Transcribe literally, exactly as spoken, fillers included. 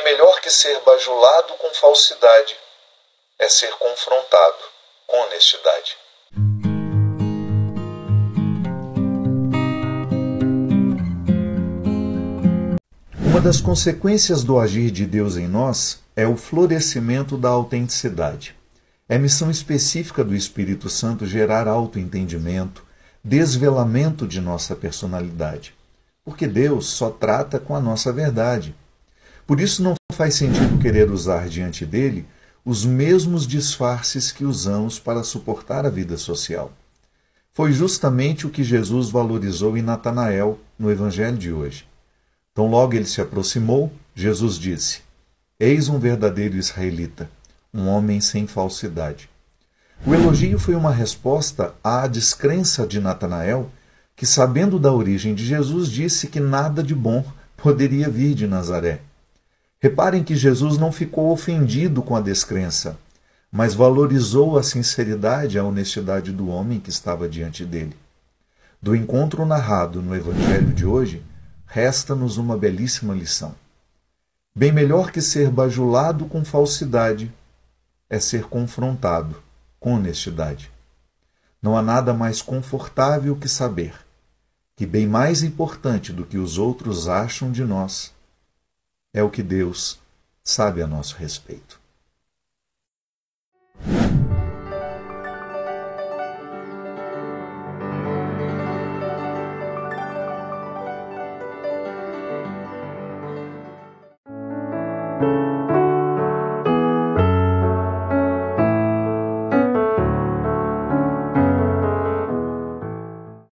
Bem melhor que ser bajulado com falsidade é ser confrontado com honestidade. Uma das consequências do agir de Deus em nós é o florescimento da autenticidade. É missão específica do Espírito Santo gerar autoentendimento, desvelamento de nossa personalidade. Porque Deus só trata com a nossa verdade. Por isso não faz sentido querer usar diante dele os mesmos disfarces que usamos para suportar a vida social. Foi justamente o que Jesus valorizou em Natanael no Evangelho de hoje. Tão logo ele se aproximou, Jesus disse: Eis um verdadeiro israelita, um homem sem falsidade. O elogio foi uma resposta à descrença de Natanael, que, sabendo da origem de Jesus, disse que nada de bom poderia vir de Nazaré. Reparem que Jesus não ficou ofendido com a descrença, mas valorizou a sinceridade e a honestidade do homem que estava diante dele. Do encontro narrado no Evangelho de hoje, resta-nos uma belíssima lição. Bem melhor que ser bajulado com falsidade é ser confrontado com honestidade. Não há nada mais confortável que saber que bem mais importante do que os outros acham de nós é o que Deus sabe a nosso respeito.